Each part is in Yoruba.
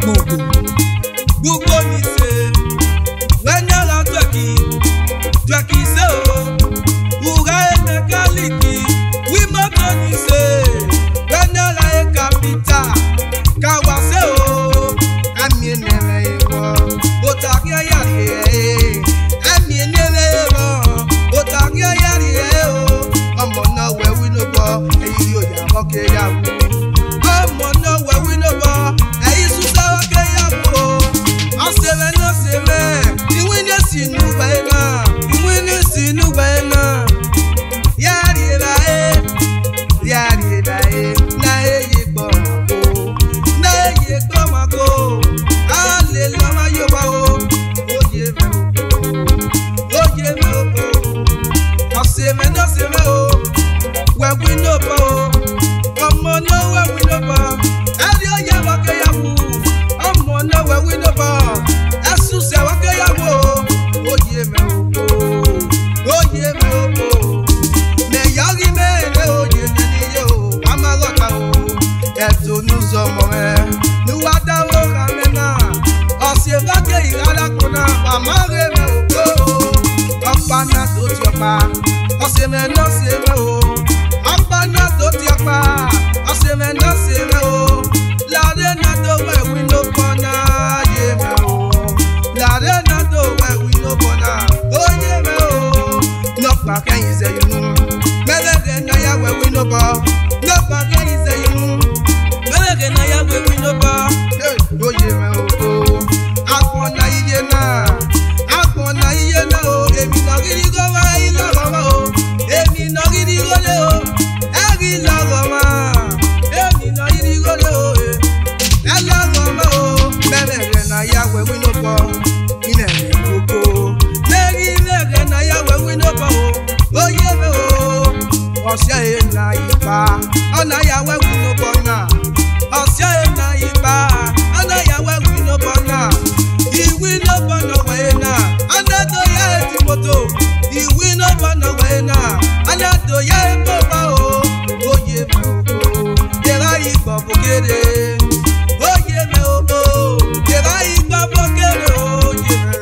Gbogbo mi se, wenyala twaki se o. Ura e mekaliki, wi moto ni se. Wenyala e kapita, kawa se o. Ami neme ewo, otakia yari e. Ami neme ewo, otakia yari e o. Ọmọ náà wẹ̀ wí ló bọ̀, èyí yóò yà mọ́ kéyàwó. Ọmọ náà wẹ̀ wí ló bọ̀, èyí sùn sáwọ́ kéyàwó. Ọ̀sẹ̀mẹ̀ náà sẹ̀mẹ̀, ìwé ní sínú bẹ́ẹ̀ náà, ìwé ní sínú bẹ́ẹ̀ náà. Yàrá ìbáyé, náà èyí gbọ́ màkó, náà èyí gbọ́ màkó. Àlè lọ́mọ yóò bá o, ó yé mi o, ó yé mi o. Ọ̀sẹ̀mẹ̀ náà sẹ̀mẹ̀ o, wẹ̀ wí ló bọ̀ o. Ọmọ náà wẹ̀ wí ló bọ̀, ẹ̀rí ọ̀yà wọ́n kéyàwó. Ọmọ náà wẹ̀ wí ló bọ̀, ẹ̀sùn sẹ̀ wọ́n kéyàwó. Ó yé mi o, ó yé mi o. Mẹ̀yàrí mẹ́rẹ̀ òye mi níyẹ o, wà má lọ́ta o. Ẹ̀tọ́ ní sọmọ rẹ̀, ní wàá dáwọ́ ra mi náà. Ọ̀sẹ̀ bá ké ìrálá kan náà, wà má rẹ̀ mi o. Ọ̀pá náà tó ti ọ̀pá, ọ̀sẹ̀ mẹ́ náà ṣe mẹ́ o. Ọ̀pá náà tó ti ọ̀pá, ọ̀sẹ̀ mẹ́ náà ṣe mẹ́ o. Láàdé náà tó wẹ̀ wí ló bọ̀ náà, yé mi o. Láàdé náà tó wẹ̀ wí ló bọ̀ náà, ó yé mi o. Nọ́pà kẹ́yìn sẹ́yìn nù, mẹ́lẹ́dẹ̀ náà yà wẹ̀ wí ló bọ̀. Nọ́pà kẹ́yìn sẹ́yìn nù, mẹ́lẹ́dẹ̀ náà yà wẹ̀ wí ló bọ̀. Ó yé mi o. Àpọ̀nà iye náà, àpọ̀nà iye náà o. Èmi náà gidi kó wá ilé ọ̀rọ̀ o. Èmi náà gidi kó lé o. Ẹ̀rí lọ́rọ̀ mọ́. Èmi náà gidi kó lé o. Ẹ lọ́rọ̀ mọ́ o. Mẹ́lẹ́dẹ̀ náà yà wẹ̀ wí ló bọ̀. Ilẹ̀ mi kókó. Mẹ́lẹ́dẹ̀ náà yà wẹ̀ wí ló bọ̀ o. Ó yé mi o. Ọ̀sẹ̀ yẹn náà yípa. Ọ̀nà yà wẹ̀ wí ló bọ̀ náà. Ọ̀sẹ̀ yẹn náà yípa. Ọ̀nà yà wẹ̀ wí ló bọ̀ náà. Ìwé ló bọ̀ náà wẹ̀ náà. Ọ̀nà tó yẹ ti mọ́tò. Ìwé ló bọ̀ náà wẹ̀ náà. Ọ̀nà tó yẹ kó bá o. Ó yé mi o. Yẹ̀rá ìgbọ̀ kò kéde. Ó yé mi o. Yẹ̀rá ìgbọ̀ kò kéde o. Yé mi.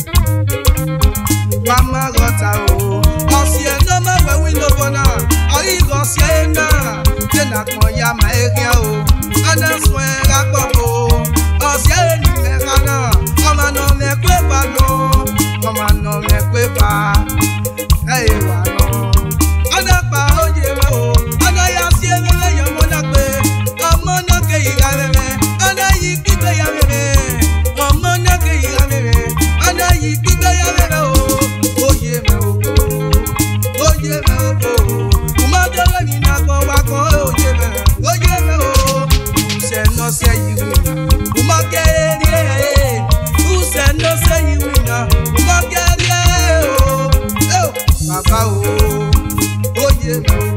Wà á má rọ̀ta o. Ọ̀sẹ̀ náà má wẹ̀ wí ló bọ̀ náà. Ọ̀rí ìrọ̀sẹ̀ náà. Jẹ́nà kan ya máa ń rí o. Ọ̀nà sùn ẹ̀rá pọ̀ o. Ọ̀sẹ̀ ẹni mẹ́ra náà. Ọmọ náà mẹ́pẹ́ bá lọ. Ọmọ náà mẹ́pẹ́ bá. Ẹ̀yẹ wà lọ. Ọ̀nà pa oyè rẹ̀ o. Ọ̀nà ya sí ẹ̀rẹ́ yẹn mọ́ náà pé. Ọmọ náà ké ìhà rẹ̀. Ọ̀nà yìí gbígbé ya rẹ̀. Ọmọ náà ké ìhà rẹ̀. Ọ̀nà yìí gbígbé ya rẹ̀ o. Oyè rẹ̀ o. Oyè rẹ̀ o. Kùmọ́dọ́rẹ́ mi náà kọ́ wá kọ́ oyè rẹ̀. Oyè rẹ̀ o. Ṣẹ̀ náà ṣẹ̀ yìí wù náà. Kùmọ́kẹ́rẹ́ ṣẹ̀ náà ṣẹ̀ yìí wù náà. Kùmọ́kẹ́rẹ́ o. Bàbá o. Oyè rẹ̀ o.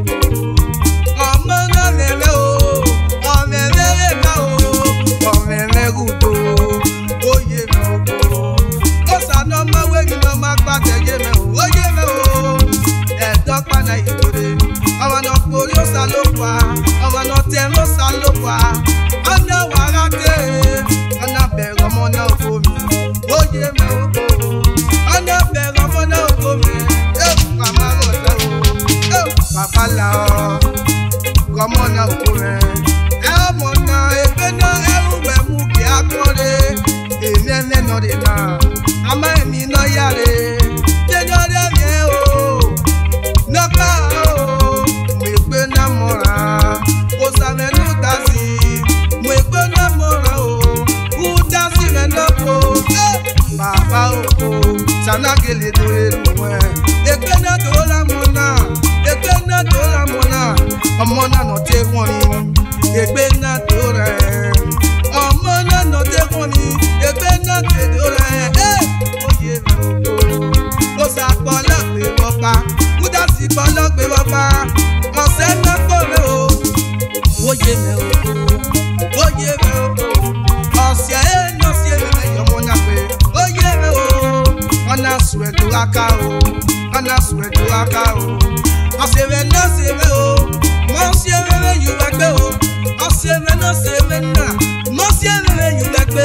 Ọmọ náà lẹ̀lẹ́ o. Ọmọ ẹlẹ́rẹ́ ká o. Ọmọ ẹlẹ́rùdò. Oyè rẹ̀ o. Ó sànà ọmọwé mi lọ máa gbàtẹ́ yé mẹ́ o. Oyè rẹ̀ o. Ẹ̀dọ́ paná ìtòrè. Ọmọ náà porí ó sá ló pa. Ọmọ náà tẹ̀ ló sá ló pa. Ọ̀nà wàrà tẹ̀. Ọ̀nà bẹ̀rẹ̀ ọmọ náà fò mí. Oyè rẹ̀ o. Ọ̀nà bẹ̀rẹ̀ ọmọ náà fò mí. Màmá rọ̀ tẹ̀ o. Bàbá là ọ́. Kọ́mọ náà fò rẹ̀. Ẹ ọmọ náà ẹgbẹ́ náà ẹrù wẹ̀ mú kí á kọ́ lé. Èmi ẹlẹ́nà dè náà. Àmọ́ èmi náà yára. Jẹ́jọ́ dẹ́ mi ẹ́ o. Nọ́pà o. Mo ìpè náà mọ̀ra. Kò sàmẹ́ ní ìta sí i. Mo ìpè náà mọ̀ra o. Kú dá sí rẹ̀ náà kó. Bàbá o kò. Sànágèlè tó lè lù wẹ̀. Èpè náà tó lámọ̀ náà. Èpè náà tó lámọ̀ náà. Ọmọ náà nọ tẹ́ wọ́n ni. Èpè náà tó rẹ̀. Ọmọ náà nọ tẹ́ wọ́n ni. Èpè náà tó rẹ̀. Oyè rẹ̀ o. Ó sàpọ̀ lọ́pẹ̀ wọ́pá. Kúdà sí pọ̀ lọ́pẹ̀ wọ́pá. Ọ̀sẹ̀ náà kọ̀ rẹ̀ o. Oyè rẹ̀ o. Oyè rẹ̀ o. Ọ̀sẹ̀ náà sí ẹ̀rẹ̀ yọmọ náà pé. Oyè rẹ̀ o. Ọ̀nà sùn ẹ̀dùn aka o. Ọ̀nà sùn ẹ̀dùn aka o. Ọ̀sẹ̀ rẹ̀ náà sí ẹ̀rẹ̀ o. Mọ̀ sí ẹ̀rẹ̀ yìí wá gbé o. Ọ̀sẹ̀ rẹ̀ náà sí ẹ̀rẹ̀ náà. Mọ̀ sí ẹ̀rẹ̀ yìí wá gbé.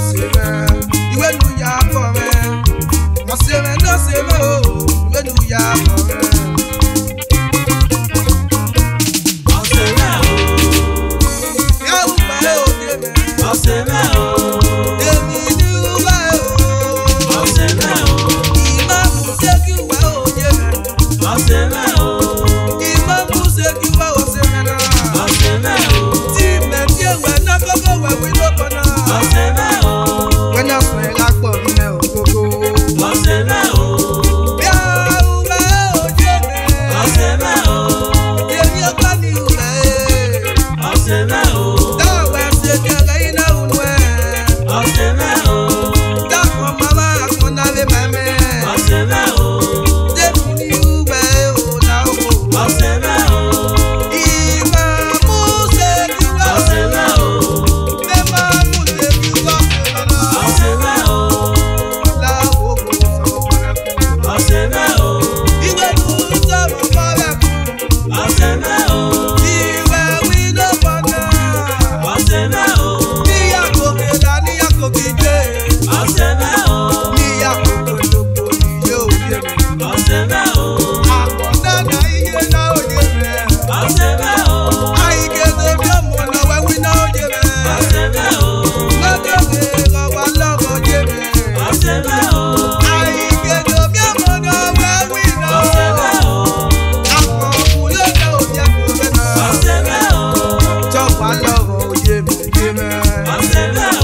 Give me.